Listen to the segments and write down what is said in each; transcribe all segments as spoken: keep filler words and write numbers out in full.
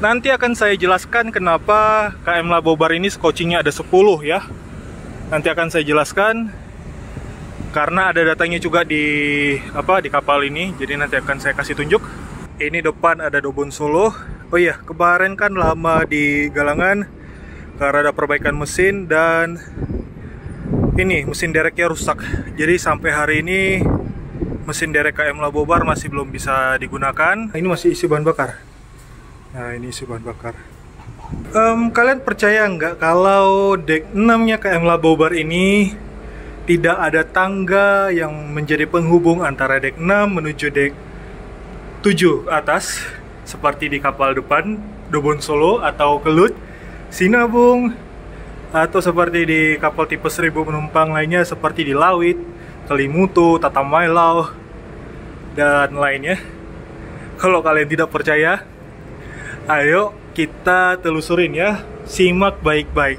Nanti akan saya jelaskan kenapa K M Labobar ini coachingnya ada sepuluh ya. Nanti akan saya jelaskan karena ada datanya juga di apa di kapal ini. Jadi nanti akan saya kasih tunjuk. Ini depan ada Dobon Solo. Oh iya, kemarin kan lama di galangan karena ada perbaikan mesin dan ini mesin dereknya rusak. Jadi sampai hari ini mesin derek K M Labobar masih belum bisa digunakan. Ini masih isi bahan bakar. Nah, ini isi bahan bakar. Um, kalian percaya nggak kalau dek enam-nya K M Labobar ini tidak ada tangga yang menjadi penghubung antara dek enam menuju dek tujuh atas seperti di kapal depan Dobon Solo atau Kelut, Sinabung, atau seperti di kapal tipe seribu penumpang lainnya seperti di Lawit, Kelimutu, Tatamailau, dan lainnya. Kalau kalian tidak percaya, ayo kita telusurin ya, simak baik-baik.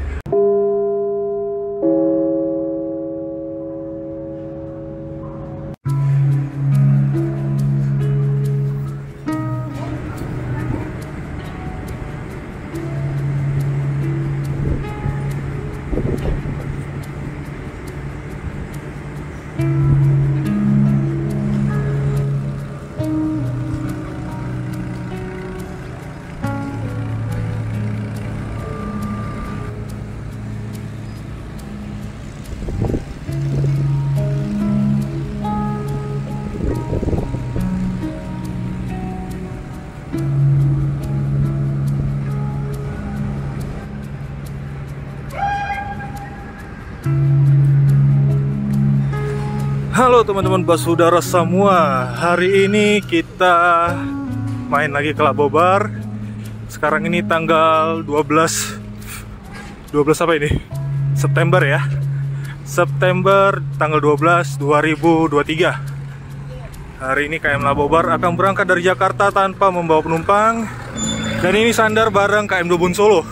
Halo teman-teman basudara semua, hari ini kita main lagi ke Labobar. Sekarang ini tanggal dua belas dua belas apa ini? September ya. September tanggal dua belas dua ribu dua puluh tiga. Hari ini K M Labobar akan berangkat dari Jakarta tanpa membawa penumpang. Dan ini sandar bareng K M Dobon Solo.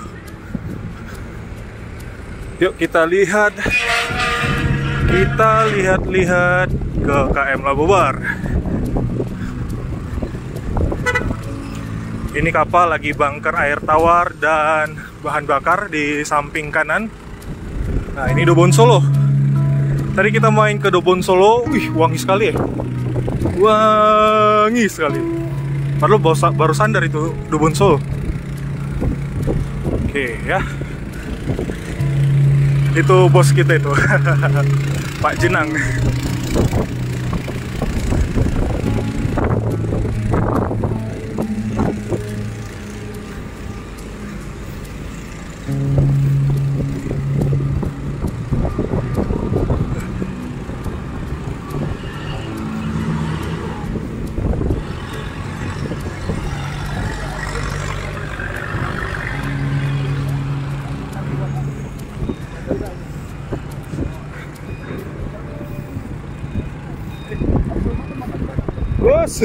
Yuk kita lihat. Kita lihat-lihat ke K M Labobar. Ini kapal lagi bunker air tawar dan bahan bakar di samping kanan. Nah, ini Dobon Solo. Tadi kita main ke Dobon Solo. Wih, wangi sekali ya. Wangi sekali. Padahal baru sandar itu Dobon Solo. Oke ya. Itu bos kita itu. Pak Jenang. Bos.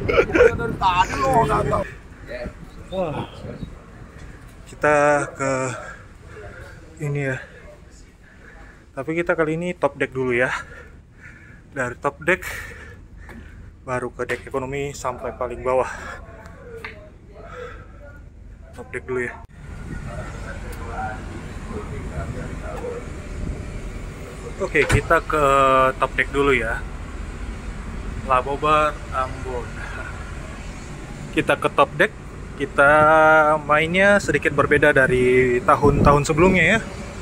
Wah. Kita ke ini ya. Tapi kita kali ini top deck dulu ya. Dari top deck baru ke deck ekonomi sampai paling bawah. Top deck dulu ya. Oke, kita ke top deck dulu ya. Labobar Ambon. Kita ke top deck. Kita mainnya sedikit berbeda dari tahun-tahun sebelumnya ya.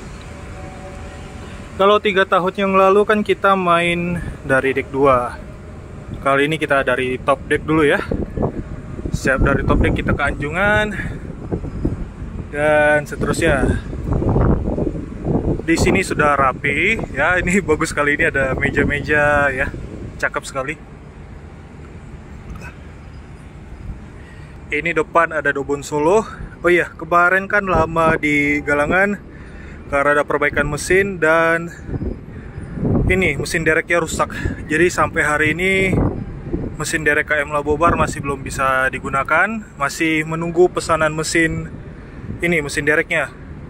Kalau tiga tahun yang lalu kan kita main dari deck dua. Kali ini kita dari top deck dulu ya. Siap dari top deck kita ke anjungan dan seterusnya. Di sini sudah rapi ya. Ini bagus sekali, ini ada meja-meja ya. Cakep sekali. Ini depan ada Dobon Solo. Oh iya, kemarin kan lama di galangan karena ada perbaikan mesin dan ini mesin dereknya rusak. Jadi sampai hari ini mesin derek K M Labobar masih belum bisa digunakan. Masih menunggu pesanan mesin ini, mesin dereknya.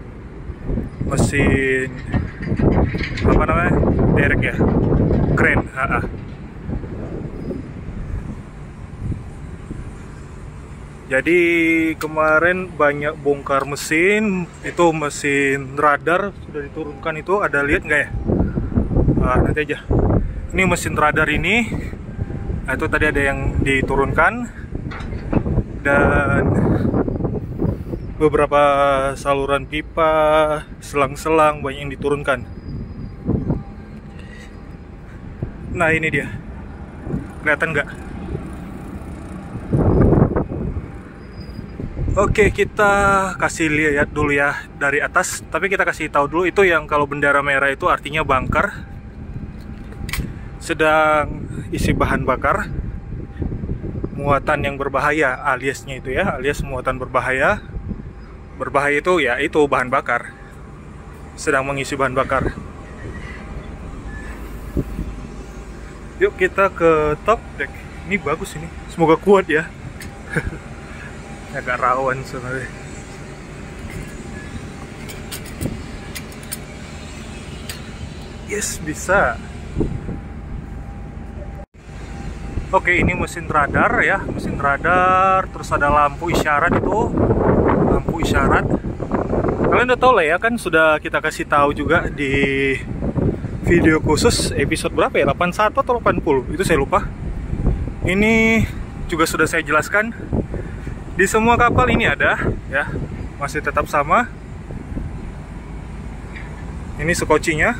Mesin apa namanya? Derek ya. Keren, ha-ha. Jadi kemarin banyak bongkar mesin, itu mesin radar sudah diturunkan, itu ada lihat nggak ya? Nah, nanti aja. Ini mesin radar ini, nah, itu tadi ada yang diturunkan, dan beberapa saluran pipa, selang-selang banyak yang diturunkan. Nah ini dia, kelihatan nggak? Oke, kita kasih lihat dulu ya dari atas, tapi kita kasih tahu dulu itu yang kalau bendera merah itu artinya bunker, sedang isi bahan bakar muatan yang berbahaya, aliasnya itu ya, alias muatan berbahaya. Berbahaya itu ya itu bahan bakar, sedang mengisi bahan bakar. Yuk kita ke top deck. Ini bagus ini, semoga kuat ya. Agak rawan sebenarnya. Yes, bisa. Oke, ini mesin radar ya, mesin radar, terus ada lampu isyarat itu, lampu isyarat. Kalian udah tahu lah ya, kan sudah kita kasih tahu juga di video khusus episode berapa ya, delapan puluh satu atau delapan puluh, itu saya lupa. Ini juga sudah saya jelaskan. Di semua kapal ini ada ya, masih tetap sama. Ini skocinya.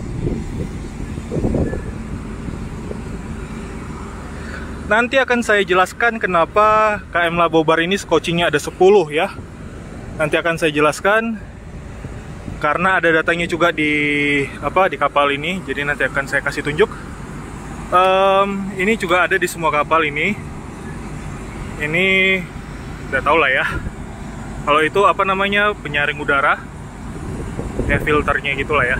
Nanti akan saya jelaskan kenapa K M Labobar ini skocinya ada sepuluh ya. Nanti akan saya jelaskan karena ada datanya juga di apa di kapal ini. Jadi nanti akan saya kasih tunjuk. Um, ini juga ada di semua kapal ini. Ini udah tau lah ya, kalau itu apa namanya, penyaring udara ya, filternya gitulah ya.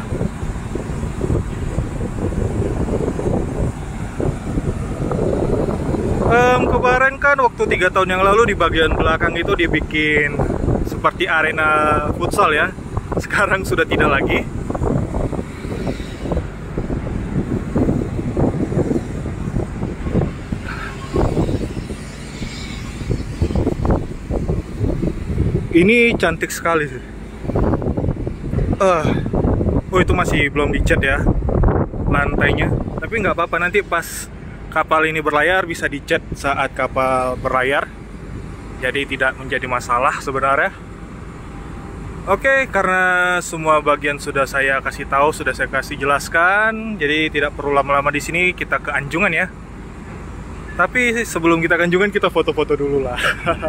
um, kemarin kan waktu tiga tahun yang lalu di bagian belakang itu dibikin seperti arena futsal ya, sekarang sudah tidak lagi. Ini cantik sekali sih. Uh, oh itu masih belum dicat ya lantainya. Tapi nggak apa-apa, nanti pas kapal ini berlayar bisa dicat saat kapal berlayar. Jadi tidak menjadi masalah sebenarnya. Oke, karena semua bagian sudah saya kasih tahu, sudah saya kasih jelaskan, jadi tidak perlu lama-lama di sini, kita ke Anjungan ya. Tapi sebelum kita ke Anjungan, kita foto-foto dulu lah.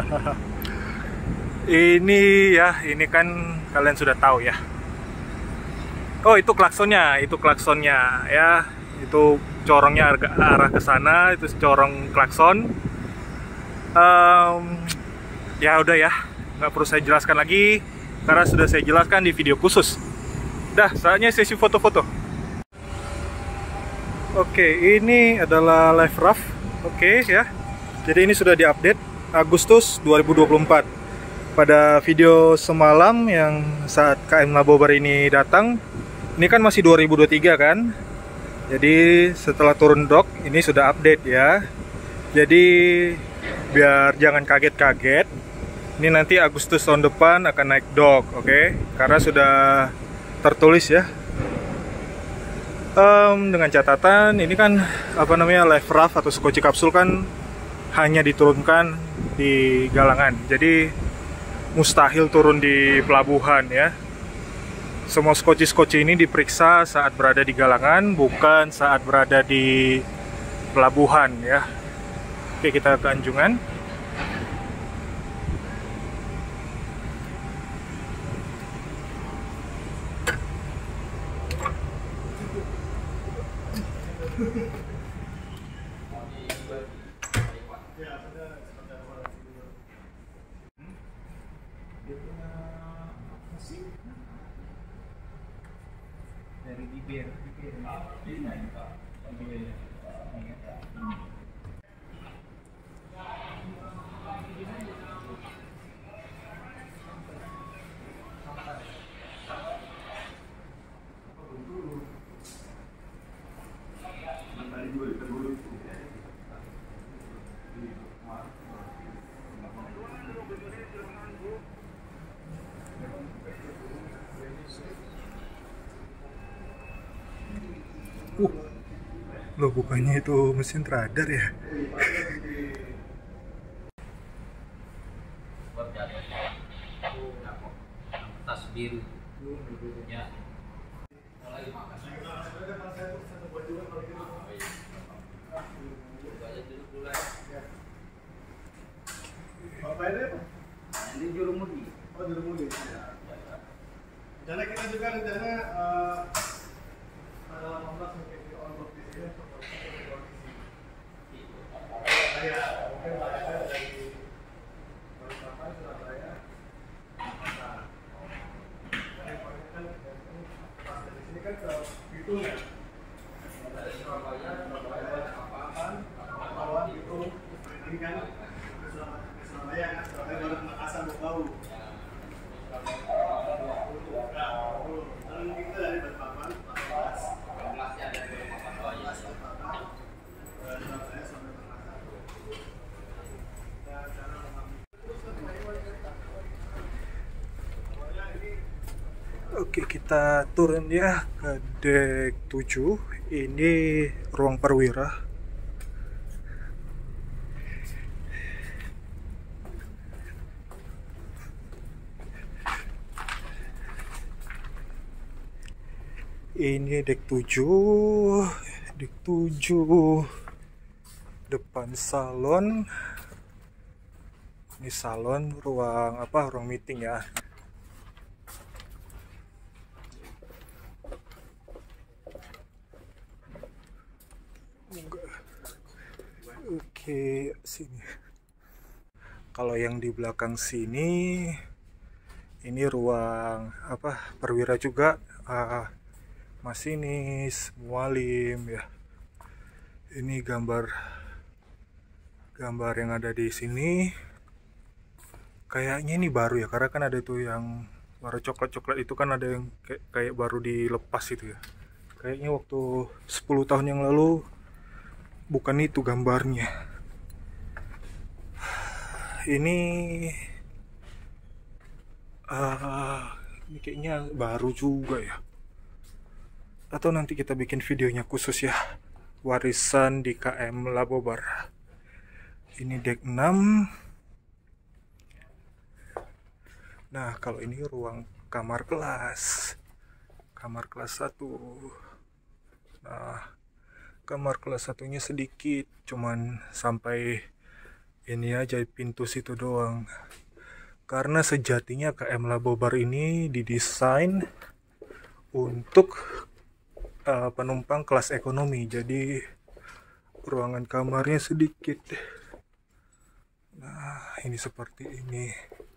Ini ya, ini kan kalian sudah tahu ya. Oh itu klaksonnya, itu klaksonnya ya, itu corongnya arah ke sana, itu corong klakson. Um, ya udah ya, nggak perlu saya jelaskan lagi karena sudah saya jelaskan di video khusus. Dah, saatnya sesi foto-foto. Oke, ini adalah live raft. Oke ya, jadi ini sudah diupdate Agustus dua ribu dua puluh empat. Pada video semalam yang saat K M Labobar ini datang, ini kan masih dua ribu dua puluh tiga kan. Jadi setelah turun dock ini sudah update ya. Jadi biar jangan kaget-kaget, ini nanti Agustus tahun depan akan naik dock, oke? Okay? Karena sudah tertulis ya. Um, dengan catatan ini kan apa namanya, live raft atau skoci kapsul kan hanya diturunkan di galangan. Jadi mustahil turun di pelabuhan ya. Semua skoci-skoci ini diperiksa saat berada di galangan, bukan saat berada di pelabuhan ya. Oke, kita ke Anjungan. Dari bibir, bibir, bibir. Loh, bukannya itu mesin radar ya? Tas biru ya. Ini Jurumudi. Oh, Jurumudi. Rencana kita juga rencana uh, tanggal delapan belas mungkin di on board di sini untuk saya mungkin mereka dari Balikpapan, Surabaya. Nah, pas dari sini kan ke Bitung ya. Dari Surabaya, Surabaya, Balikpapan, Balikpapan, Bitung, ini kan ke Surabaya kan, Surabaya baru Makassar Bau. Oke, kita turun ya ke dek tujuh. Ini ruang perwira. Ini dek tujuh, dek tujuh, depan salon. Ini salon, ruang apa? Ruang meeting ya. Oke, sini. Kalau yang di belakang sini, ini ruang apa? Perwira juga. Uh, masinis, mualim ya. Ini gambar gambar yang ada di sini. Kayaknya ini baru ya, karena kan ada tuh yang warna coklat-coklat itu kan ada yang kayak, kayak baru dilepas itu ya. Kayaknya waktu sepuluh tahun yang lalu bukan itu gambarnya. Ini uh, ini kayaknya baru juga ya. Atau nanti kita bikin videonya khusus ya, warisan di K M Labobar. Ini dek enam. Nah, kalau ini ruang kamar kelas. Kamar kelas satu. Nah, kamar kelas satunya sedikit, cuman sampai ini aja, pintu situ doang. Karena sejatinya K M Labobar ini didesain untuk uh, penumpang kelas ekonomi, jadi ruangan kamarnya sedikit. Nah, ini seperti ini.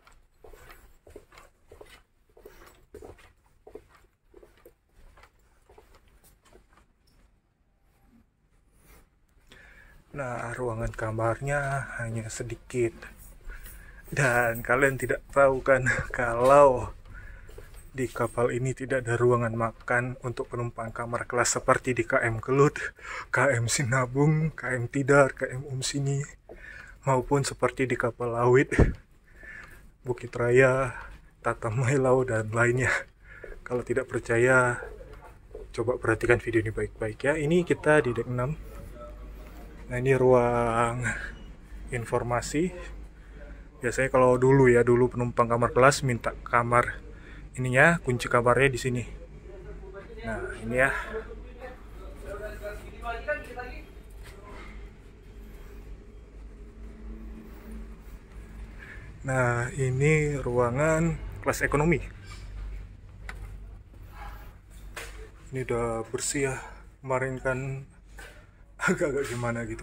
Nah, ruangan kamarnya hanya sedikit. Dan kalian tidak tahu kan kalau di kapal ini tidak ada ruangan makan untuk penumpang kamar kelas seperti di K M Kelut, K M Sinabung, K M Tidar, K M Umsini, maupun seperti di kapal Lawit, Bukit Raya, Tata Mailau, dan lainnya. Kalau tidak percaya, coba perhatikan video ini baik-baik ya. Ini kita di dek enam. Nah, ini ruang informasi. Biasanya kalau dulu ya, dulu penumpang kamar kelas minta kamar ininya, kunci kamarnya di sini. Nah, ini ya. Nah, ini ruangan kelas ekonomi. Ini udah bersih ya. Kemarin kan agak-agak gimana gitu.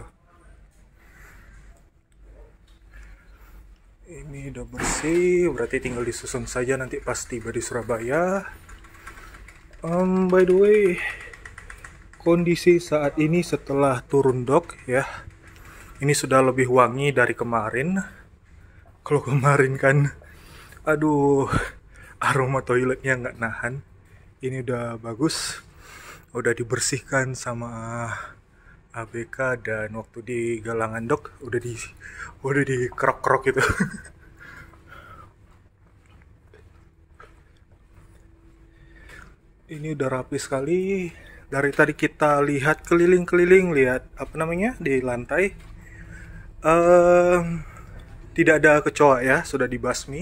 Ini udah bersih, berarti tinggal disusun saja nanti pas tiba di Surabaya. Um, by the way, kondisi saat ini setelah turun dock ya, ini sudah lebih wangi dari kemarin. Kalau kemarin kan, aduh, aroma toiletnya nggak nahan. Ini udah bagus, udah dibersihkan sama A B K, dan waktu di galangan dok udah di udah di kerok-kerok gitu. Ini udah rapi sekali. dari tadi kita lihat keliling-keliling, lihat apa namanya di lantai, Ehm, tidak ada kecoa ya, sudah dibasmi.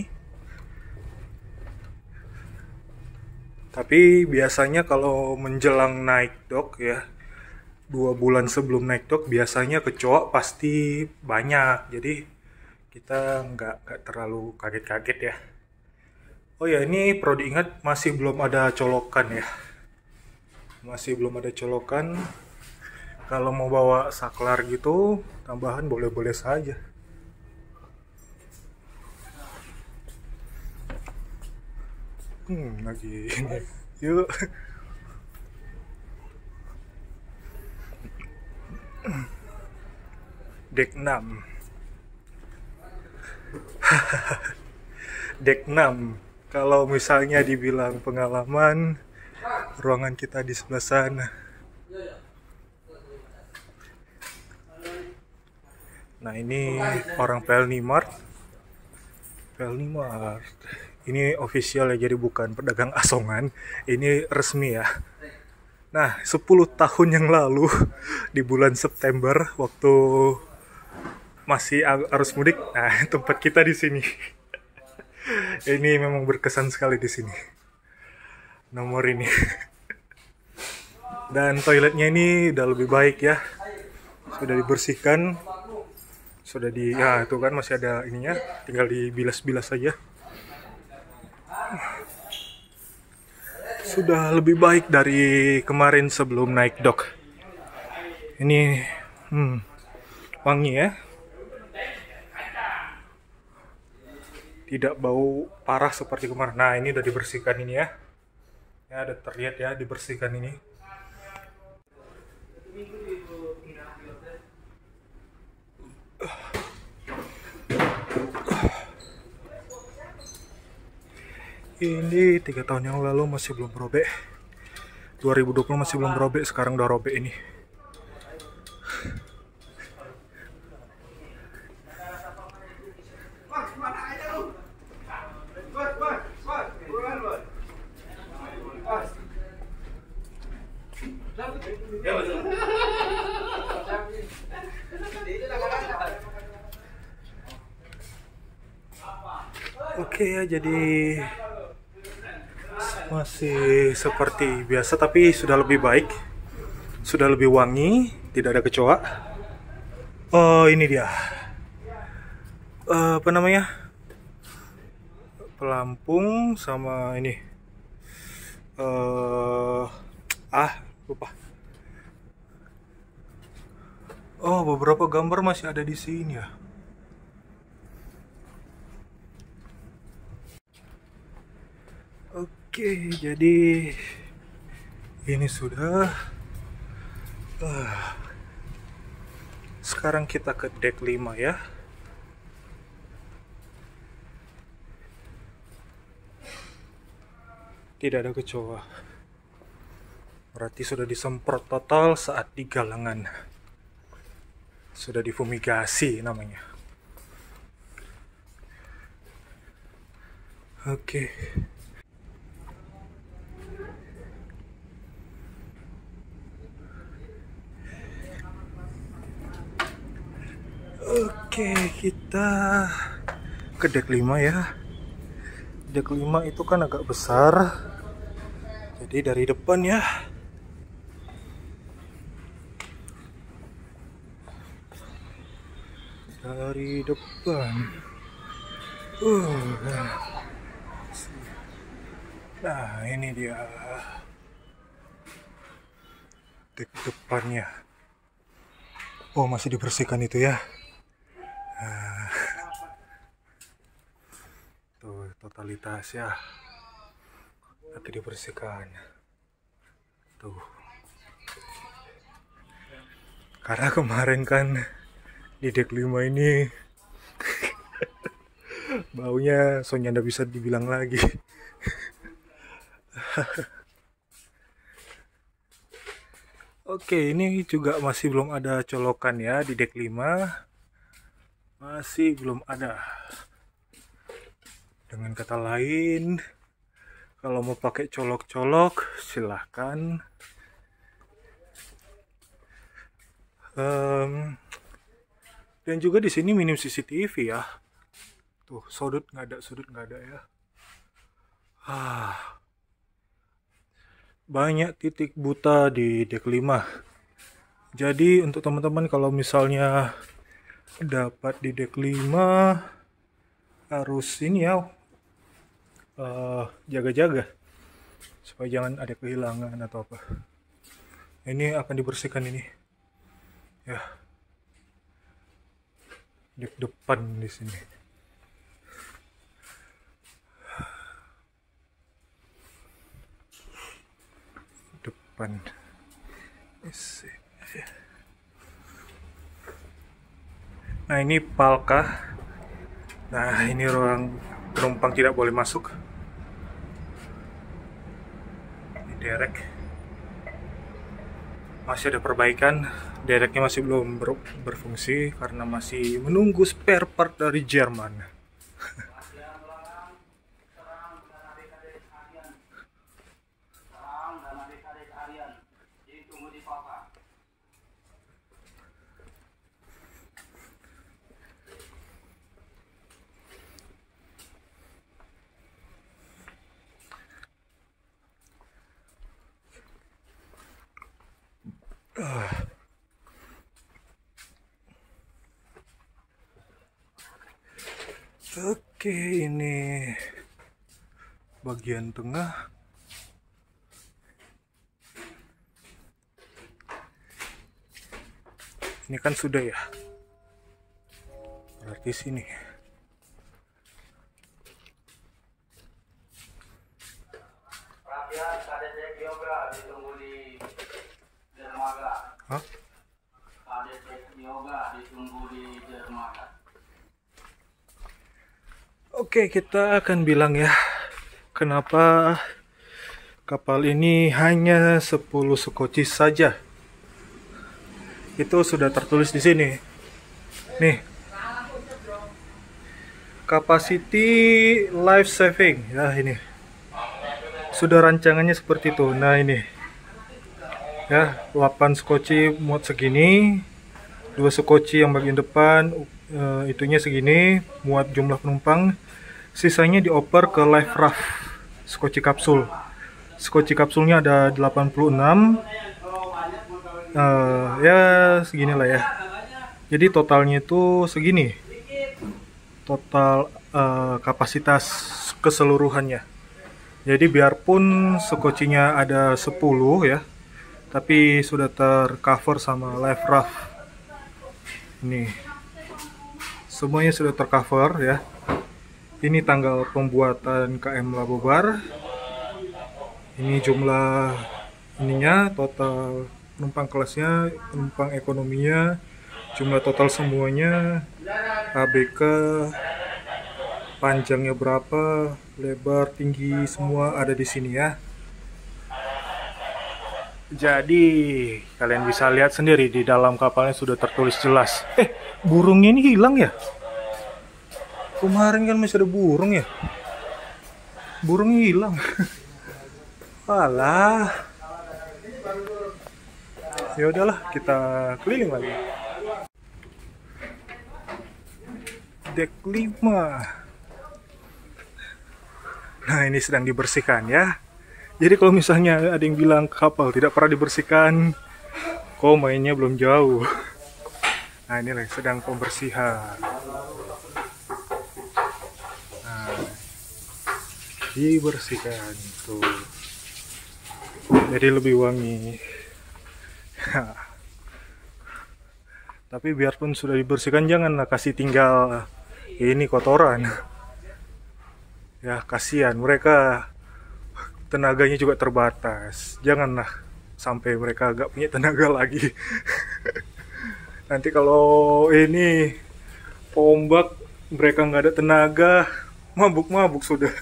Tapi biasanya kalau menjelang naik dock ya, dua bulan sebelum naik dock biasanya kecoa pasti banyak. Jadi kita nggak nggak terlalu kaget-kaget ya. Oh ya, ini perlu diingat masih belum ada colokan ya. Masih belum ada colokan. Kalau mau bawa saklar gitu, tambahan boleh-boleh saja. Hmm, lagi ini. Yuk. Deck enam. Deck enam. Kalau misalnya dibilang pengalaman, ruangan kita di sebelah sana. Nah, ini orang Pelnimart. Pelnimart. Ini official ya, jadi bukan pedagang asongan. Ini resmi ya. Nah, sepuluh tahun yang lalu di bulan September waktu masih arus mudik, nah tempat kita di sini. Ini memang berkesan sekali di sini. Nomor ini. Dan toiletnya ini udah lebih baik ya. Sudah dibersihkan. Sudah di, ya itu kan masih ada ininya, tinggal dibilas-bilas saja. Sudah lebih baik dari kemarin sebelum naik dock. Ini hmm, wangi ya. Tidak bau parah seperti kemarin. Nah, ini udah dibersihkan ini ya. Ya, ada terlihat ya dibersihkan ini. Ini tiga tahun yang lalu masih belum robek. dua ribu dua puluh masih belum robek, sekarang udah robek ini. Oke ya, jadi masih seperti biasa, tapi sudah lebih baik, sudah lebih wangi, tidak ada kecoa. Oh, ini dia, uh, apa namanya, pelampung sama ini, uh, ah lupa. Oh, beberapa gambar masih ada di sini ya. Oke, jadi ini sudah. Uh, sekarang kita ke deck lima ya. Tidak ada kecoa. Berarti sudah disemprot total saat di galangan. Sudah difumigasi namanya. Oke. Oke, kita ke deck lima ya. Deck lima itu kan agak besar. Jadi dari depan ya. Dari depan. Uh. Nah, ini dia. Deck depannya. Oh, masih dibersihkan itu ya. Nah, tuh totalitas ya, nanti dibersihkan tuh, karena kemarin kan di deck lima ini baunya soalnya nggak bisa dibilang lagi. Oke, ini juga masih belum ada colokan ya di deck lima. Masih belum ada. Dengan kata lain, kalau mau pakai colok-colok silahkan. Em, dan juga di sini minim C C T V ya. Tuh, sudut nggak ada, sudut nggak ada ya. Ah, banyak titik buta di dek lima. Jadi untuk teman-teman kalau misalnya dapat di dek lima harus ini ya, eh, jaga-jaga supaya jangan ada kehilangan atau apa. Ini akan dibersihkan ini ya, dek depan di sini. Depan. Isi. Nah ini palka. Nah ini ruang penumpang tidak boleh masuk. Ini derek. Masih ada perbaikan. Dereknya masih belum ber berfungsi karena masih menunggu spare part dari Jerman. Oke, ini bagian tengah. Ini kan sudah ya. Berarti sini. Perhatian, kadek yoga ditunggu di dermaga. Hah? Kadek yoga ditunggu di dermaga. Oke, kita akan bilang ya, kenapa kapal ini hanya sepuluh skoci saja. Itu sudah tertulis di sini. Nih. Capacity life saving. Ya, ini. Sudah rancangannya seperti itu. Nah, ini. Ya, delapan skoci muat segini. Dua skoci yang bagian depan uh, itunya segini, muat jumlah penumpang. Sisanya dioper ke life raft skoci kapsul. Skoci kapsulnya ada delapan puluh enam. Uh, ya seginilah ya. Jadi totalnya itu segini. Total uh, kapasitas keseluruhannya. Jadi biarpun skocinya ada sepuluh ya, tapi sudah tercover sama life raft. Ini semuanya sudah tercover ya. Ini tanggal pembuatan K M Labobar. Ini jumlah ininya, total penumpang kelasnya, penumpang ekonominya, jumlah total semuanya, A B K, panjangnya berapa, lebar, tinggi, semua ada di sini ya. Jadi kalian bisa lihat sendiri di dalam kapalnya sudah tertulis jelas. Eh, burungnya ini hilang ya? Kemarin kan masih ada burung ya. Burungnya hilang. Alah. Ya udahlah, kita keliling lagi. Dek lima. Nah, ini sedang dibersihkan ya. Jadi kalau misalnya ada yang bilang kapal tidak pernah dibersihkan, kok mainnya belum jauh. Nah, inilah sedang pembersihan. Dibersihkan tuh, jadi lebih wangi. Tapi biarpun sudah dibersihkan, janganlah kasih tinggal ini kotoran ya, kasihan mereka, tenaganya juga terbatas. Janganlah sampai mereka agak punya tenaga lagi. Nanti kalau ini ombak mereka nggak ada tenaga, mabuk-mabuk sudah.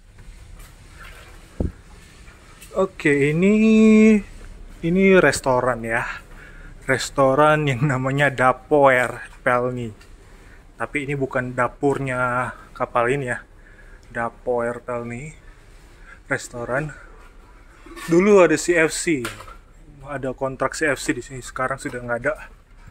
Oke, ini ini restoran ya. Restoran yang namanya Dapoer Pelni. Tapi ini bukan dapurnya kapal ini ya. Dapoer Pelni. Restoran. Dulu ada C F C. Ada kontrak C F C di sini, sekarang sudah nggak ada.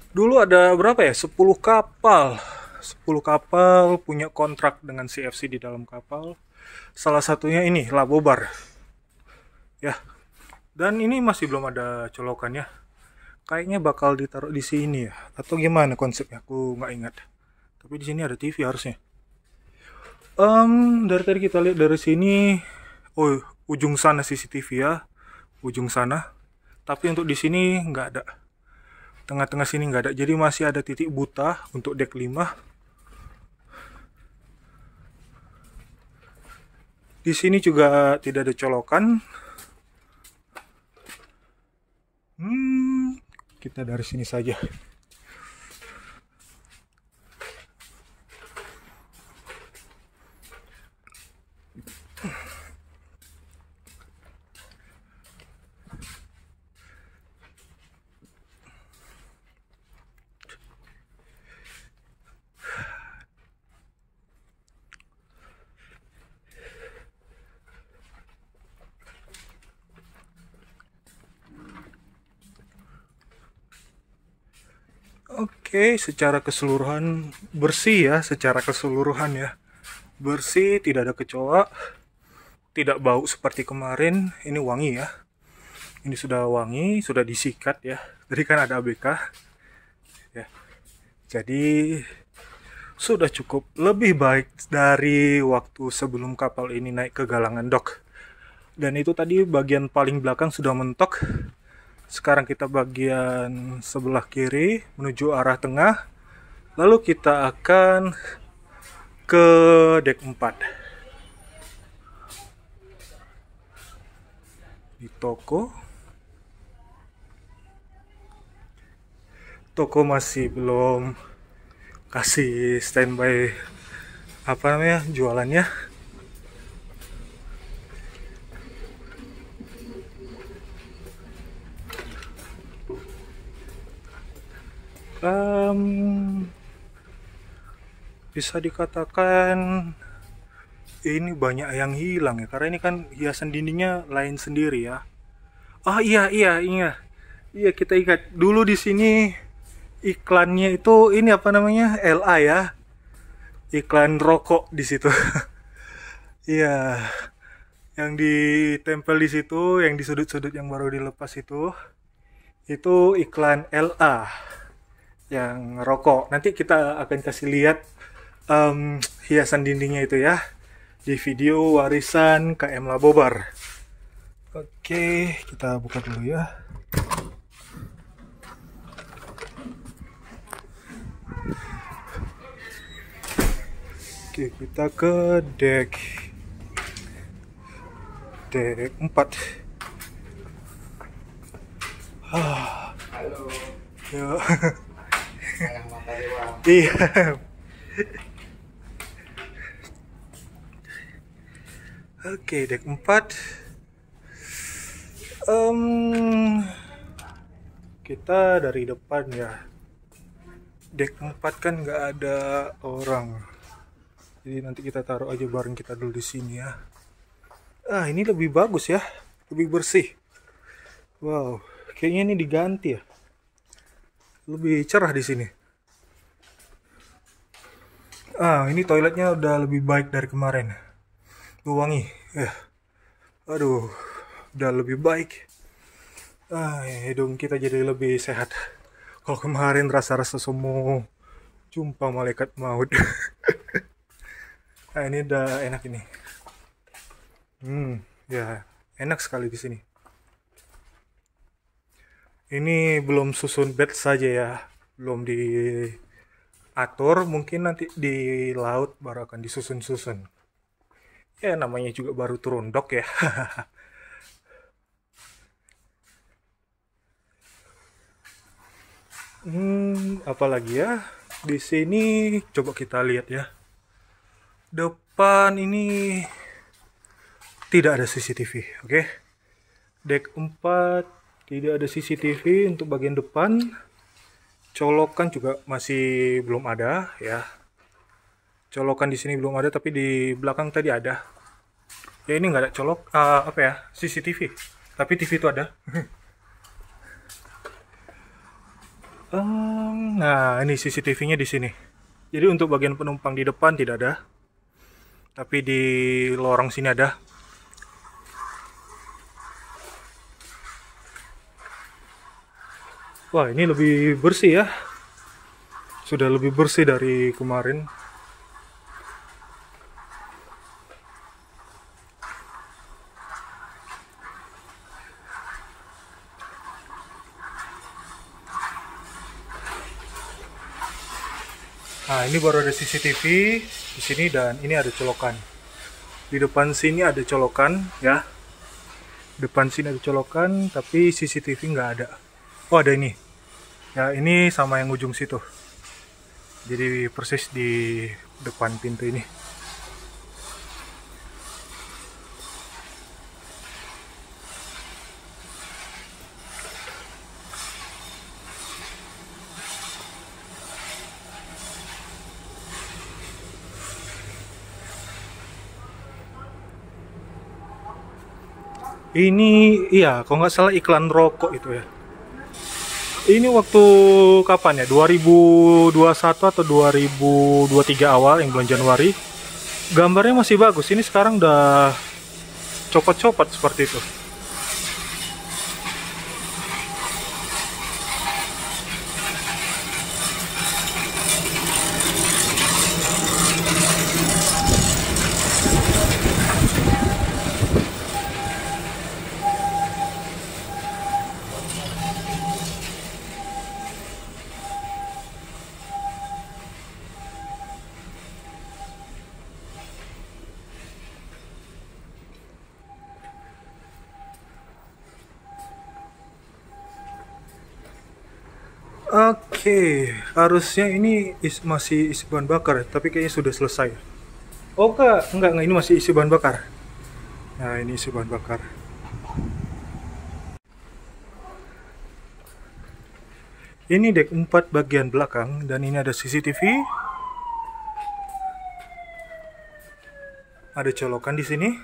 Dulu ada berapa ya? sepuluh kapal. sepuluh kapal punya kontrak dengan C F C di dalam kapal. Salah satunya ini, Labobar. Ya. Dan ini masih belum ada colokannya. Kayaknya bakal ditaruh di sini ya. Atau gimana konsepnya? Aku nggak ingat. Tapi di sini ada T V harusnya. Um, dari tadi kita lihat dari sini, oh ujung sana C C T V ya, ujung sana. Tapi untuk di sini nggak ada. Tengah-tengah sini nggak ada. Jadi masih ada titik buta untuk deck lima. Di sini juga tidak ada colokan. Hmm, kita dari sini saja. Oke, secara keseluruhan bersih ya, secara keseluruhan ya. Bersih, tidak ada kecoa, tidak bau seperti kemarin. Ini wangi ya. Ini sudah wangi, sudah disikat ya. Tadi kan ada A B K. Ya. Jadi sudah cukup lebih baik dari waktu sebelum kapal ini naik ke galangan dok. Dan itu tadi bagian paling belakang sudah mentok. Sekarang kita bagian sebelah kiri menuju arah tengah. Lalu kita akan ke dek empat. Di toko. Toko masih belum kasih standby apa namanya jualannya. Um, bisa dikatakan ini banyak yang hilang ya, karena ini kan hiasan dindingnya lain sendiri ya. Oh iya iya iya iya, kita ingat dulu di sini iklannya itu ini apa namanya L A ya, iklan rokok di situ. Iya, yang ditempel di situ, yang di sudut-sudut yang baru dilepas itu, itu iklan L A. Yang rokok. Nanti kita akan kasih lihat um, hiasan dindingnya itu ya di video warisan K M Labobar. Oke, kita buka dulu ya. Oke, kita ke deck deck empat. Ah. Halo. Ya. Sayang mata dewa. Iya. Oke, deck empat. Um, kita dari depan ya. Deck empat kan nggak ada orang. Jadi nanti kita taruh aja bareng kita dulu di sini ya. Ah, ini lebih bagus ya. Lebih bersih. Wow, kayaknya ini diganti ya. Lebih cerah di sini. Ah, ini toiletnya udah lebih baik dari kemarin. Wangi. Ya. Aduh, udah lebih baik. Ah, hidung kita jadi lebih sehat. Kalau kemarin rasa-rasa semua jumpa malaikat maut. Nah, ini udah enak ini. Hmm, ya, enak sekali di sini. Ini belum susun bed saja ya, belum diatur, mungkin nanti di laut baru akan disusun-susun. Ya namanya juga baru turun dok ya. Hmm, apalagi ya? Di sini coba kita lihat ya. Depan ini tidak ada C C T V, oke? Deck empat tidak ada C C T V untuk bagian depan. Colokan juga masih belum ada ya. Colokan di sini belum ada, tapi di belakang tadi ada. Ya ini nggak ada colok uh, apa ya C C T V, tapi T V itu ada. Em, nah, ini C C T V-nya di sini. Jadi untuk bagian penumpang di depan tidak ada, tapi di lorong sini ada. Wah, ini lebih bersih ya. Sudah lebih bersih dari kemarin. Nah, ini baru ada C C T V di sini dan ini ada colokan. Di depan sini ada colokan ya. Depan sini ada colokan, tapi C C T V nggak ada. Oh, ada ini. Ya, ini sama yang ujung situ. Jadi persis di depan pintu ini. Ini iya, kalau nggak salah iklan rokok itu ya. Ini waktu kapan ya? dua ribu dua puluh satu atau dua ribu dua puluh tiga awal yang bulan Januari. Gambarnya masih bagus. Ini sekarang udah copot-copot seperti itu. Oke, harusnya ini is- masih isi bahan bakar, ya, tapi kayaknya sudah selesai. Oh enggak, enggak, enggak, ini masih isi bahan bakar. Nah, ini isi bahan bakar. Ini deck empat bagian belakang dan ini ada C C T V. Ada colokan di sini.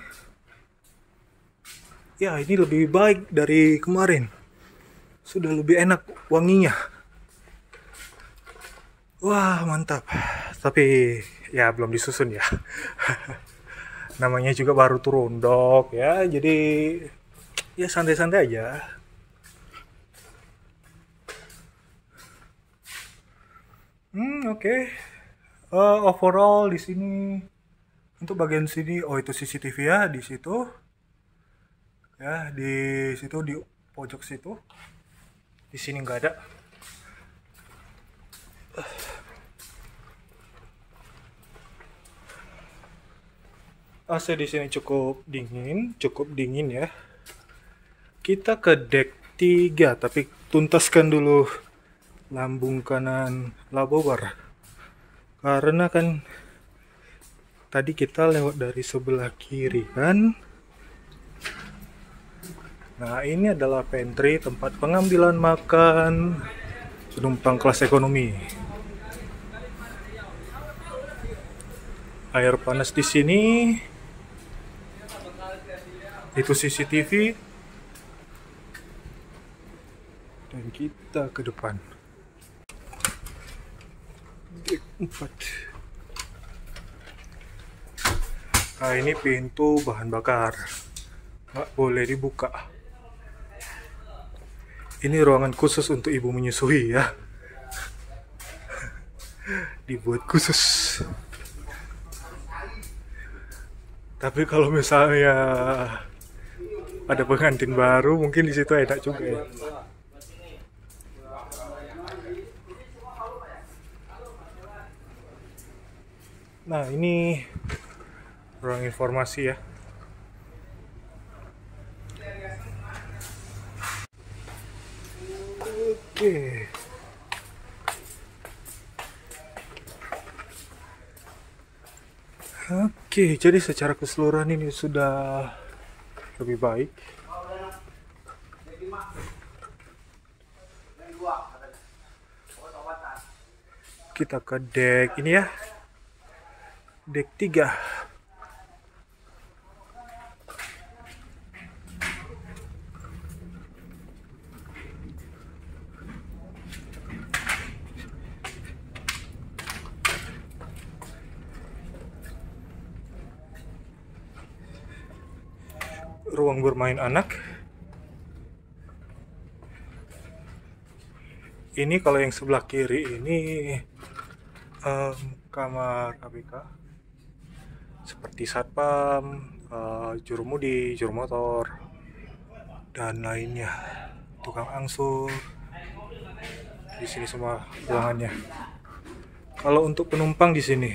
Ya, ini lebih baik dari kemarin. Sudah lebih enak wanginya. Wah, mantap. Tapi ya belum disusun ya. Namanya juga baru turun dok ya. Jadi ya santai-santai aja. Hmm, oke. Okay. Uh, overall di sini untuk bagian sini, oh itu C C T V ya di situ. Ya, di situ di pojok situ. Di sini nggak ada. A C di sini cukup dingin, cukup dingin ya. Kita ke deck tiga, tapi tuntaskan dulu lambung kanan labobar. Karena kan tadi kita lewat dari sebelah kiri kan. Nah, ini adalah pantry, tempat pengambilan makan penumpang kelas ekonomi. Air panas di sini. Itu C C T V. Dan kita ke depan. Deck empat. Nah, ini pintu bahan bakar. Nggak boleh dibuka. Ini ruangan khusus untuk ibu menyusui ya. Dibuat khusus. Tapi kalau misalnya ada pengantin baru, mungkin di situ enak juga ya. Nah, ini ruang informasi ya. Oke. Oke, jadi secara keseluruhan ini sudah lebih baik. Kita ke deck ini ya. Deck tiga. ruang bermain anak. Ini kalau yang sebelah kiri ini um, kamar A B K seperti satpam, uh, jurumudi, juru motor, dan lainnya. Tukang angsur. Di sini semua ruangannya. Kalau untuk penumpang di sini.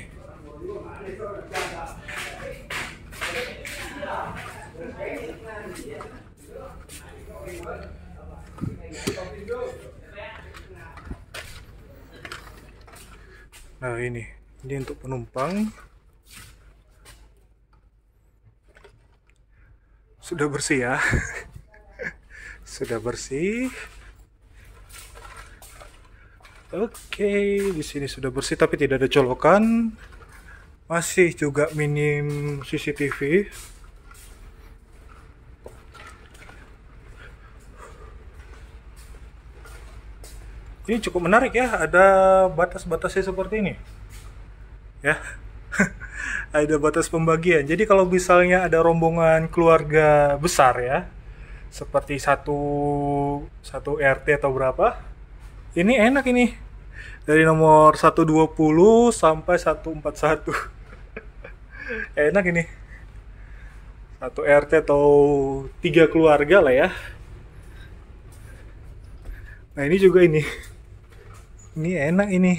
Nah, ini. Ini untuk penumpang. Sudah bersih ya. Sudah bersih. Oke, di sini sudah bersih tapi tidak ada colokan. Masih juga minim C C T V. Ini cukup menarik ya, ada batas-batasnya seperti ini. Ya. Ada batas pembagian. Jadi kalau misalnya ada rombongan keluarga besar ya, seperti satu satu R T atau berapa, ini enak ini. Dari nomor seratus dua puluh sampai seratus empat puluh satu. Enak ini. Satu R T atau tiga keluarga lah ya. Nah, ini juga ini. Ini enak ini.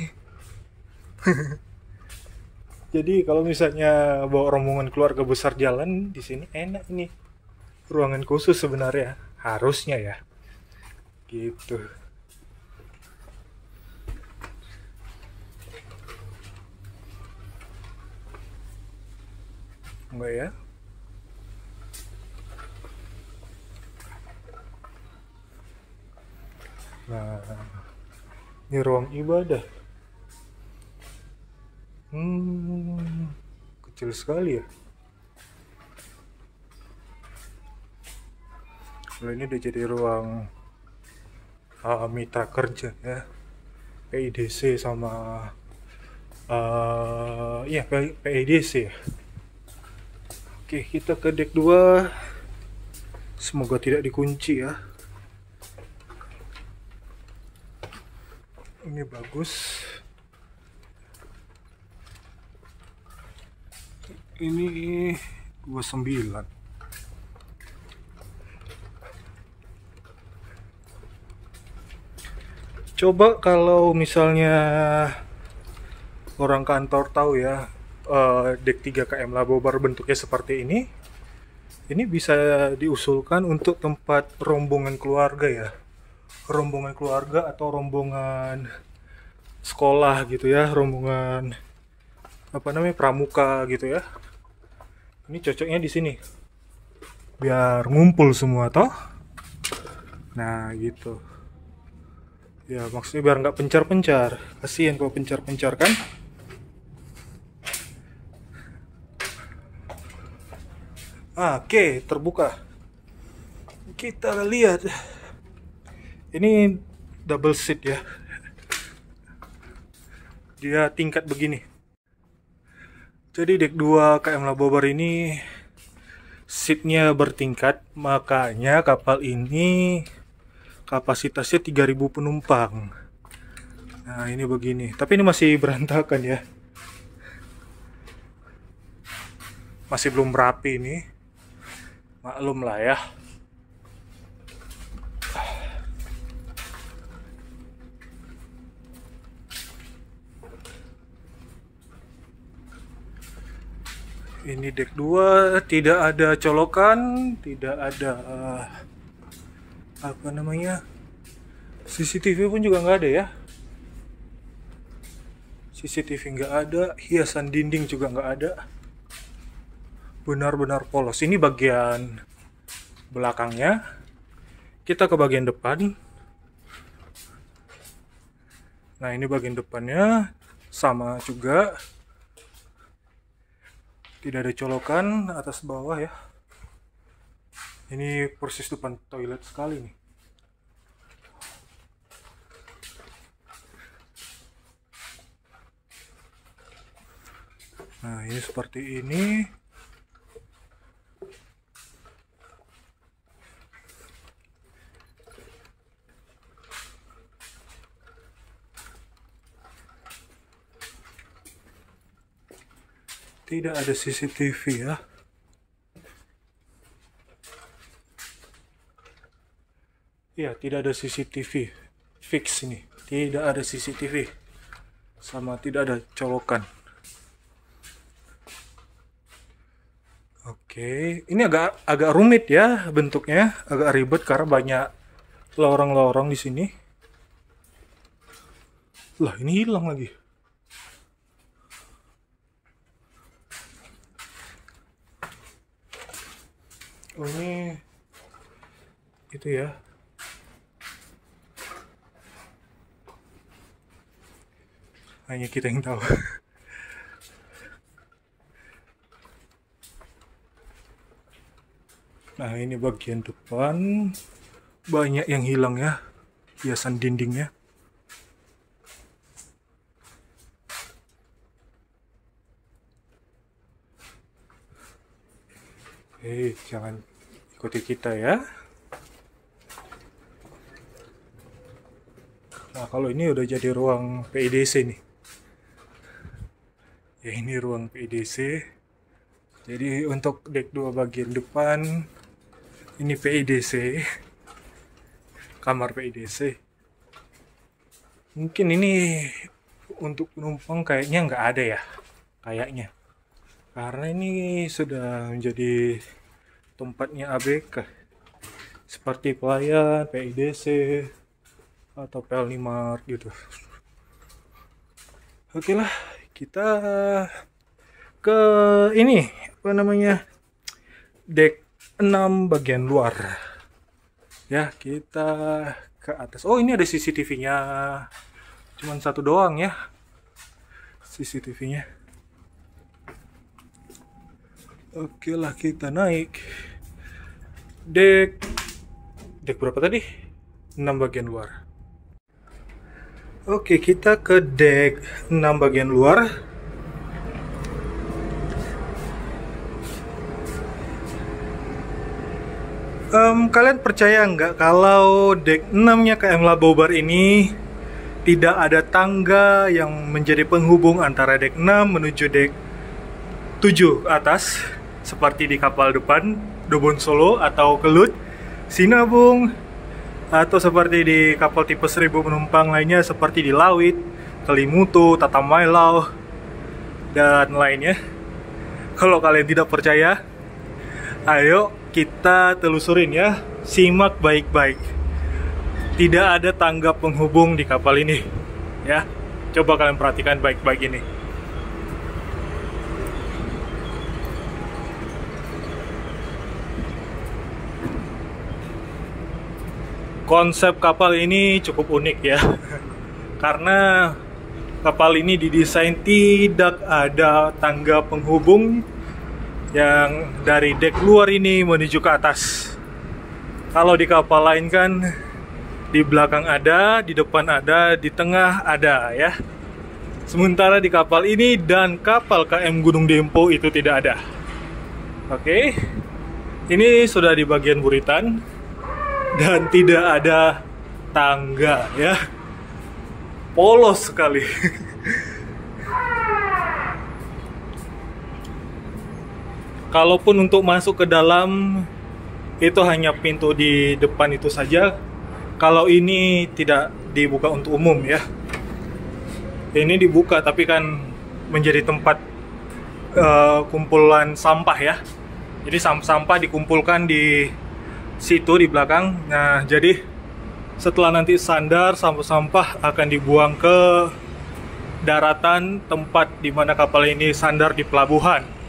Jadi kalau misalnya bawa rombongan keluarga besar jalan di sini enak ini. Ruangan khusus sebenarnya, harusnya ya. Gitu. Enggak ya? Nah, ini ruang ibadah. Hmm, kecil sekali ya. Kalau ini udah jadi ruang uh, mitra kerja ya, P I D C sama uh, iya P I D C ya. Oke, kita ke deck dua. Semoga tidak dikunci ya. Ini bagus. Ini dua puluh sembilan. Coba kalau misalnya orang kantor tahu ya, uh, deck tiga K M Labobar bentuknya seperti ini. Ini bisa diusulkan untuk tempat rombongan keluarga ya. Rombongan keluarga atau rombongan sekolah gitu ya, rombongan apa namanya pramuka gitu ya. Ini cocoknya di sini biar ngumpul semua toh. Nah gitu ya, maksudnya biar nggak pencar-pencar. Kasihan kalau pencar-pencar kan. Ah, oke, terbuka. Kita lihat. Ini double seat ya. Dia tingkat begini. Jadi deck dua K M Labobar ini seatnya bertingkat, makanya kapal ini kapasitasnya tiga ribu penumpang. Nah, ini begini. Tapi ini masih berantakan ya. Masih belum rapi ini. Maklum lah ya. Ini deck dua, tidak ada colokan, tidak ada uh, apa namanya, C C T V pun juga nggak ada ya. C C T V nggak ada, hiasan dinding juga nggak ada. Benar-benar polos. Ini bagian belakangnya. Kita ke bagian depan. Nah, ini bagian depannya sama juga. Tidak ada colokan atas bawah ya. Ini persis depan toilet sekali nih. Nah, ini seperti ini. Tidak ada C C T V ya. Iya, tidak ada C C T V. Fix ini. Tidak ada C C T V. Sama tidak ada colokan. Oke, ini agak agak rumit ya bentuknya, agak ribet karena banyak lorong-lorong di sini. Lah, ini hilang lagi. Oh, ini itu ya. Hanya kita yang tahu. Nah, ini bagian depan banyak yang hilang ya, hiasan dindingnya. Eh, jangan ikuti kita ya. Nah, kalau ini udah jadi ruang P I D C nih. Ya, ini ruang P I D C. Jadi untuk deck dua bagian depan ini P I D C, kamar P I D C. Mungkin ini untuk penumpang kayaknya nggak ada ya, kayaknya. Karena ini sudah menjadi tempatnya A B K, seperti pelayan, P I D C, atau P L lima gitu. Oke lah, kita ke ini, apa namanya, deck enam bagian luar ya. Kita ke atas. Oh, ini ada C C T V-nya, cuman satu doang ya C C T V-nya. Oke lah, kita naik deck deck berapa tadi? enam bagian luar. Oke, kita ke deck enam bagian luar. Um, kalian percaya nggak kalau deck enam-nya K M Labobar ini tidak ada tangga yang menjadi penghubung antara deck enam menuju deck tujuh atas, seperti di kapal depan Dobon Solo atau Kelut, Sinabung, atau seperti di kapal tipe seribu penumpang lainnya seperti di Lawit, Kelimutu, Tatamailau, dan lainnya. Kalau kalian tidak percaya, ayo kita telusurin ya, simak baik-baik. Tidak ada tangga penghubung di kapal ini ya. Coba kalian perhatikan baik-baik ini. Konsep kapal ini cukup unik ya. Karena kapal ini didesain tidak ada tangga penghubung yang dari deck luar ini menuju ke atas. Kalau di kapal lain kan di belakang ada, di depan ada, di tengah ada ya. Sementara di kapal ini dan kapal K M Gunung Dempo itu tidak ada. Oke, ini sudah di bagian buritan dan tidak ada tangga ya. Polos sekali. Kalaupun untuk masuk ke dalam, itu hanya pintu di depan itu saja. Kalau ini tidak dibuka untuk umum ya. Ini dibuka tapi kan menjadi tempat uh, kumpulan sampah ya. Jadi sampah dikumpulkan di situ di belakang. Nah, jadi setelah nanti sandar, sampah-sampah akan dibuang ke daratan tempat di mana kapal ini sandar di pelabuhan.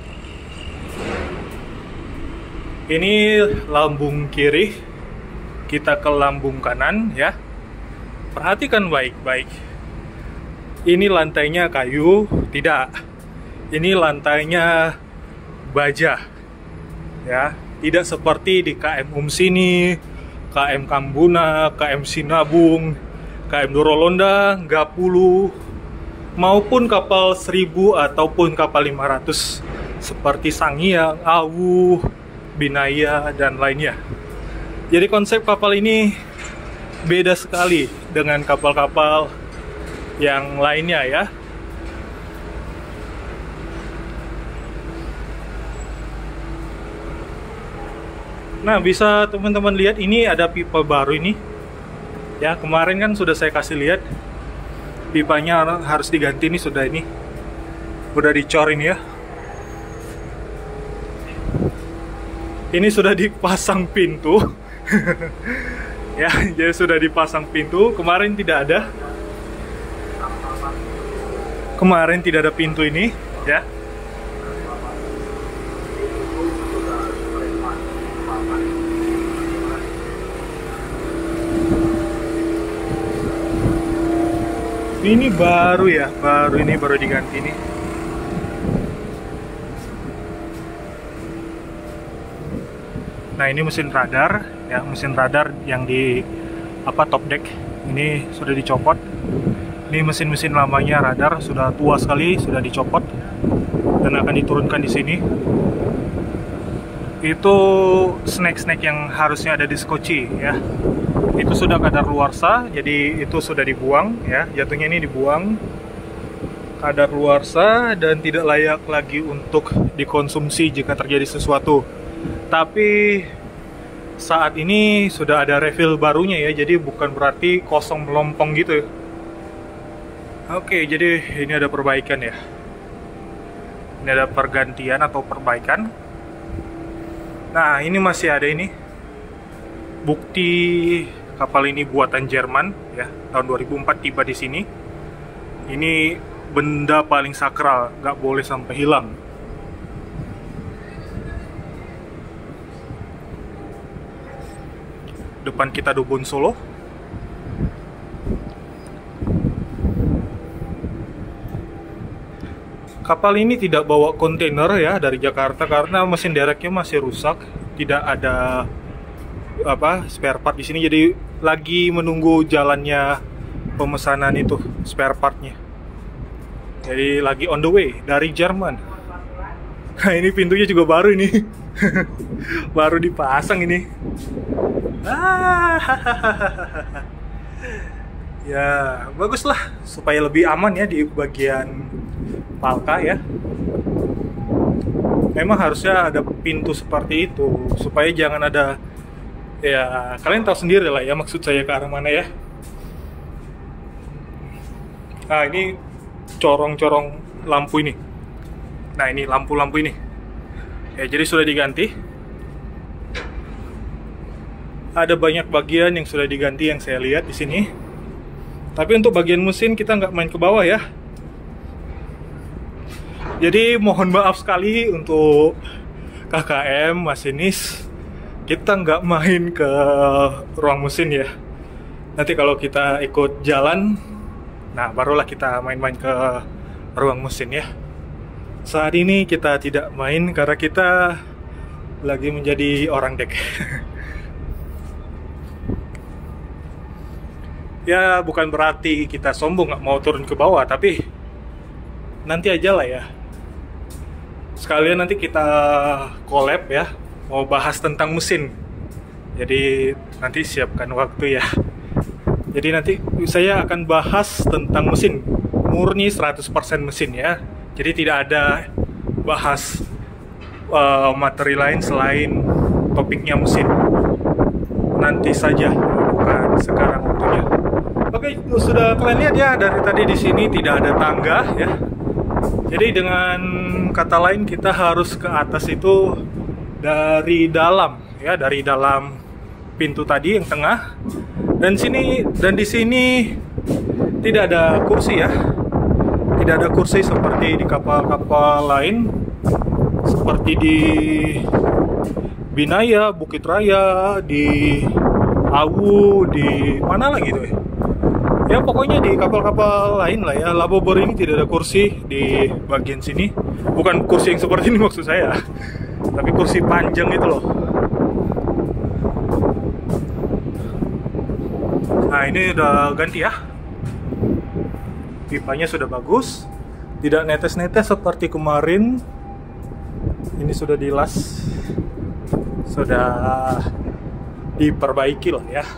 Ini lambung kiri, kita ke lambung kanan ya. Perhatikan baik-baik. Ini lantainya kayu, tidak. Ini lantainya baja ya. Tidak seperti di K M Umsini, K M Kambuna, K M Sinabung, K M Dorolonda, Gapulu, maupun kapal seribu ataupun kapal lima ratus seperti Sangiang, Awu, Binaya, dan lainnya. Jadi konsep kapal ini beda sekali dengan kapal-kapal yang lainnya ya. Nah, bisa teman-teman lihat ini ada pipa baru ini. Ya, kemarin kan sudah saya kasih lihat pipanya harus diganti, ini sudah ini. Udah dicor ini ya. Ini sudah dipasang pintu. Ya, jadi sudah dipasang pintu. Kemarin tidak ada. Kemarin tidak ada pintu ini, ya. Ini baru ya, baru ini baru diganti nih. Nah, ini mesin radar ya, mesin radar yang di apa top deck ini sudah dicopot. Ini mesin-mesin lamanya radar sudah tua sekali, sudah dicopot dan akan diturunkan di sini. Itu snack-snack yang harusnya ada di skoci ya. Itu sudah kadaluarsa, jadi itu sudah dibuang ya, jatuhnya ini dibuang kadaluarsa dan tidak layak lagi untuk dikonsumsi jika terjadi sesuatu. Tapi saat ini sudah ada refill barunya ya, jadi bukan berarti kosong melompong gitu. Oke, jadi ini ada perbaikan ya. Ini ada pergantian atau perbaikan. Nah, ini masih ada ini bukti kapal ini buatan Jerman ya, tahun dua ribu empat tiba di sini. Ini benda paling sakral, nggak boleh sampai hilang. Depan kita Dubon Solo. Kapal ini tidak bawa kontainer ya dari Jakarta karena mesin dereknya masih rusak, tidak ada apa spare part di sini, jadi lagi menunggu jalannya pemesanan itu spare partnya. Jadi lagi on the way dari Jerman. Nah, ini pintunya juga baru ini. Baru dipasang ini. Ah, ya baguslah supaya lebih aman ya di bagian palka ya. Memang harusnya ada pintu seperti itu supaya jangan ada, ya kalian tahu sendiri lah ya maksud saya ke arah mana ya. Nah, ini corong-corong lampu ini. Nah, ini lampu-lampu ini. Ya, jadi sudah diganti. Ada banyak bagian yang sudah diganti yang saya lihat di sini. Tapi untuk bagian mesin kita nggak main ke bawah ya. Jadi mohon maaf sekali untuk K K M masinis, kita nggak main ke ruang mesin ya. Nanti kalau kita ikut jalan, nah barulah kita main-main ke ruang mesin ya. Saat ini kita tidak main karena kita lagi menjadi orang dek. Ya bukan berarti kita sombong nggak mau turun ke bawah, tapi nanti aja lah ya. Sekalian nanti kita collab ya, mau bahas tentang mesin. Jadi nanti siapkan waktu ya. Jadi nanti saya akan bahas tentang mesin, murni seratus persen mesin ya. Jadi tidak ada bahas uh, materi lain selain topiknya mesin. Nanti saja, bukan sekarang waktunya. Oke, sudah kalian lihat ya, dari tadi di sini tidak ada tangga ya. Jadi dengan kata lain kita harus ke atas itu dari dalam ya, dari dalam pintu tadi yang tengah. Dan sini dan di sini tidak ada kursi ya. Tidak ada kursi seperti di kapal-kapal lain, seperti di Binaya, Bukit Raya, di Awu, di mana lagi tuh ya? Ya pokoknya di kapal-kapal lain lah ya. Labobor ini tidak ada kursi di bagian sini. Bukan kursi yang seperti ini maksud saya, tapi kursi panjang itu loh. Nah, ini udah ganti ya. Pipanya sudah bagus, tidak netes-netes seperti kemarin. Ini sudah dilas, sudah diperbaiki lah ya.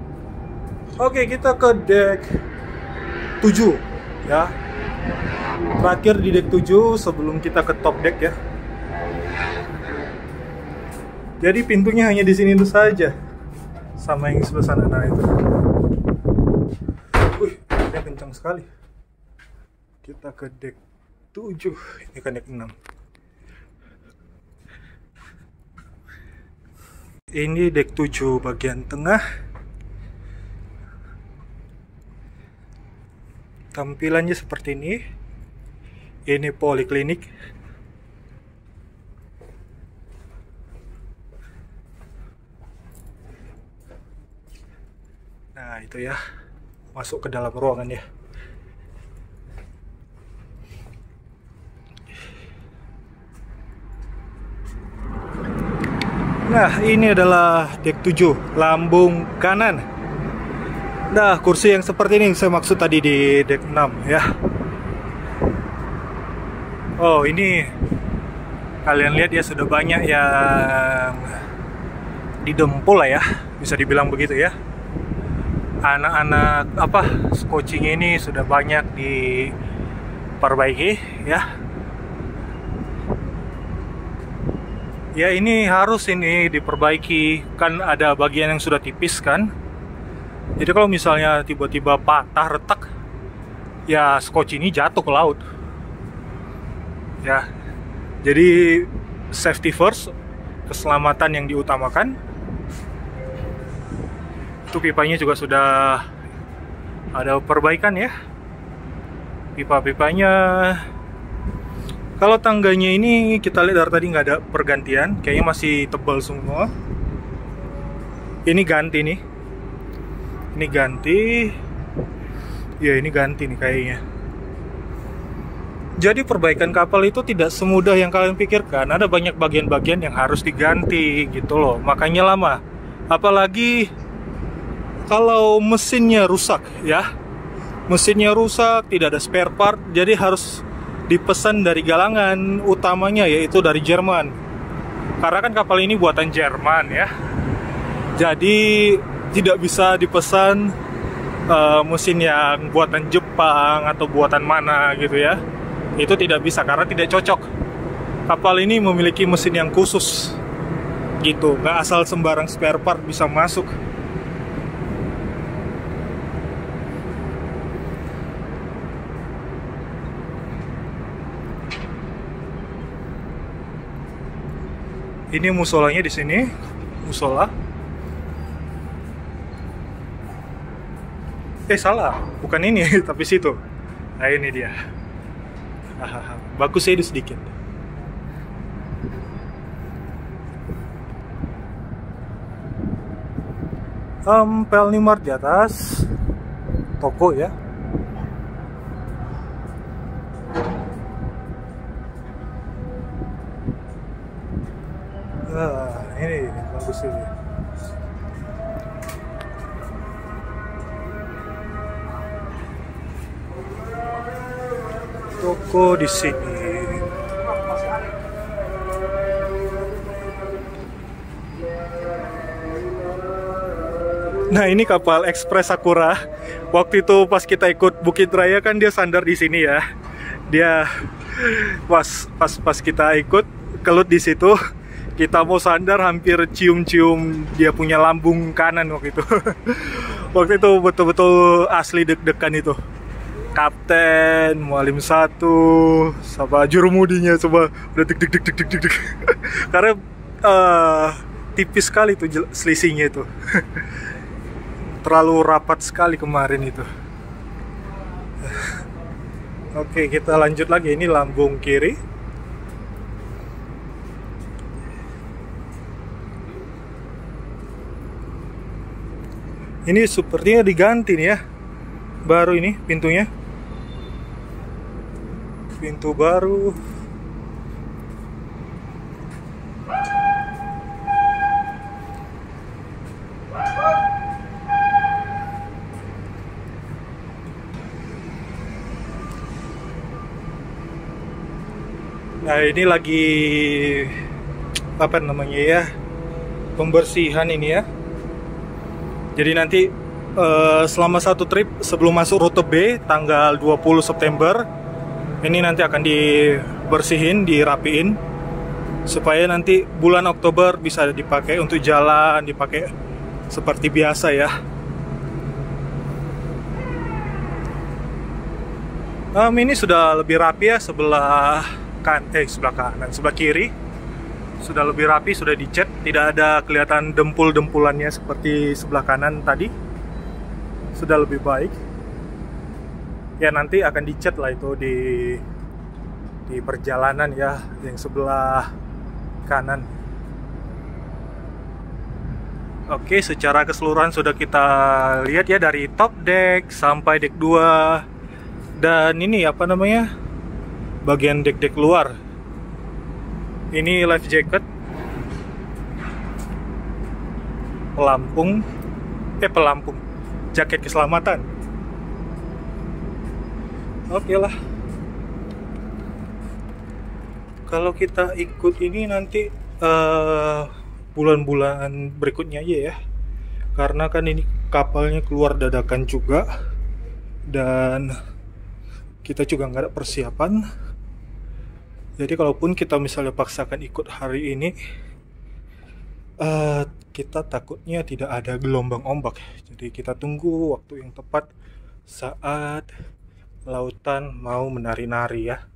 Oke, kita ke deck tujuh ya. Terakhir di deck tujuh sebelum kita ke top deck ya. Jadi pintunya hanya di sini itu saja, sama yang sebelah sana. Nah itu. Wih, dia kencang sekali. Kita ke deck tujuh, ini kan deck enam. Ini deck tujuh bagian tengah. Tampilannya seperti ini. Ini poliklinik. Nah, itu ya. Masuk ke dalam ruangan ya. Nah, ini adalah deck tujuh, lambung kanan. Nah, kursi yang seperti ini yang saya maksud tadi di deck enam ya. Oh, ini kalian lihat ya, sudah banyak yang didempul lah ya, bisa dibilang begitu ya. Anak-anak apa, coaching ini sudah banyak diperbaiki ya. Ya, ini harus ini diperbaiki, kan ada bagian yang sudah tipis kan. Jadi kalau misalnya tiba-tiba patah retak, ya scotch ini jatuh ke laut. Ya, jadi safety first, keselamatan yang diutamakan. Itu pipanya juga sudah ada perbaikan ya, pipa-pipanya. Kalau tangganya ini kita lihat dari tadi nggak ada pergantian, kayaknya masih tebal semua. Ini ganti nih, ini ganti, ya ini ganti nih kayaknya. Jadi perbaikan kapal itu tidak semudah yang kalian pikirkan. Ada banyak bagian-bagian yang harus diganti gitu loh. Makanya lama. Apalagi kalau mesinnya rusak ya. Mesinnya rusak, tidak ada spare part. Jadi harus dipesan dari galangan utamanya, yaitu dari Jerman. Karena kan kapal ini buatan Jerman ya. Jadi tidak bisa dipesan uh, mesin yang buatan Jepang atau buatan mana gitu ya. Itu tidak bisa karena tidak cocok. Kapal ini memiliki mesin yang khusus gitu, nggak asal sembarang spare part bisa masuk. Ini musolanya di sini, musola. Eh salah, bukan ini tapi situ. Nah ini dia. Bagus ya, itu sedikit. Um, Pelnimart di atas, toko ya. Nah, ini bagus ini. Toko di sini. Nah, ini kapal Express Sakura. Waktu itu pas kita ikut Bukit Raya kan dia sandar di sini ya. Dia pas pas pas kita ikut kelut di situ. Kita mau sandar hampir cium-cium dia punya lambung kanan waktu itu. Waktu itu betul-betul asli deg-degan itu. Kapten, mualim satu, sama jurumudinya coba udah deg deg deg deg deg deg. Karena uh, tipis sekali tuh selisihnya itu. Terlalu rapat sekali kemarin itu. Oke, kita lanjut lagi. Ini lambung kiri. Ini sepertinya diganti nih ya. Baru ini pintunya. Pintu baru. Nah, ini lagi apa namanya ya? Pembersihan ini ya. Jadi nanti uh, selama satu trip sebelum masuk rute B tanggal dua puluh September Ini nanti akan dibersihin, dirapiin supaya nanti bulan Oktober bisa dipakai untuk jalan, dipakai seperti biasa ya. Um, ini sudah lebih rapi ya, sebelah kan, eh sebelah kanan, sebelah kiri sudah lebih rapi, sudah dicat, tidak ada kelihatan dempul-dempulannya seperti sebelah kanan tadi. Sudah lebih baik. Ya nanti akan dicat lah itu di di perjalanan ya, yang sebelah kanan. Oke, secara keseluruhan sudah kita lihat ya, dari top deck sampai deck dua. Dan ini apa namanya, bagian deck-deck luar. Ini life jacket, pelampung, eh pelampung, jaket keselamatan. Oke lah. Kalau kita ikut ini nanti uh, bulan-bulan berikutnya aja ya, karena kan ini kapalnya keluar dadakan juga, dan kita juga nggak ada persiapan. Jadi kalaupun kita misalnya paksakan ikut hari ini, uh, kita takutnya tidak ada gelombang ombak. Jadi kita tunggu waktu yang tepat saat lautan mau menari-nari ya.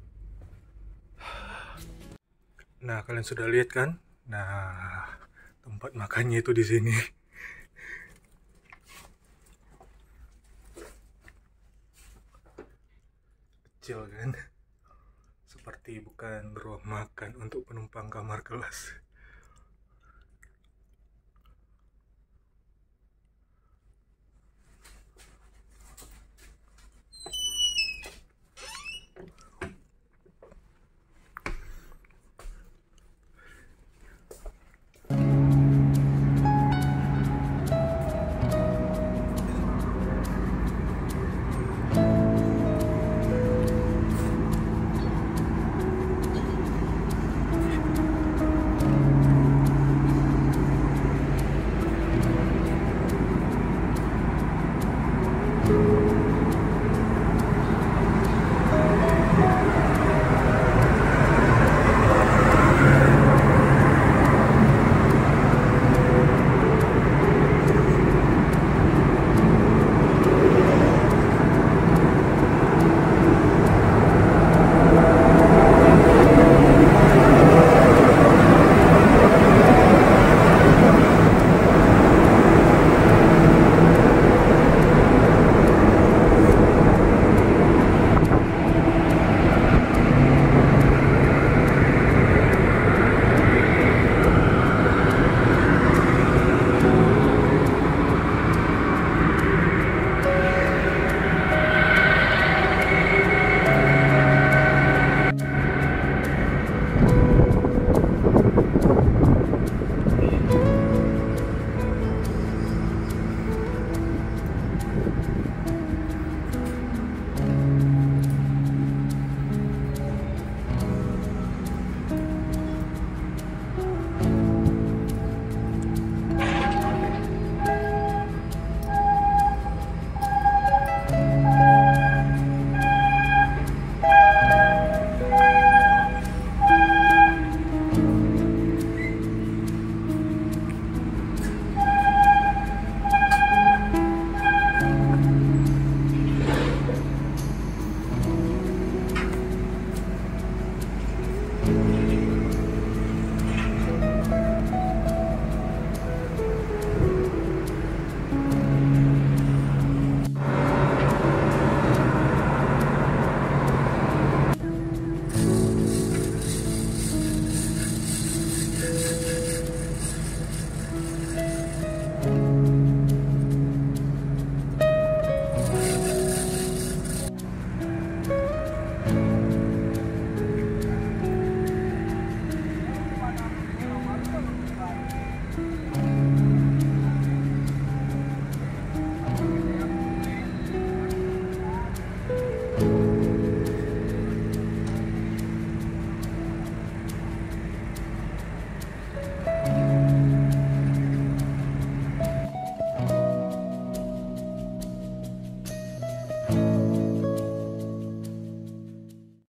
Nah, kalian sudah lihat kan? Nah, tempat makannya itu di sini. Kecil kan? Seperti bukan ruang makan untuk penumpang kamar kelas.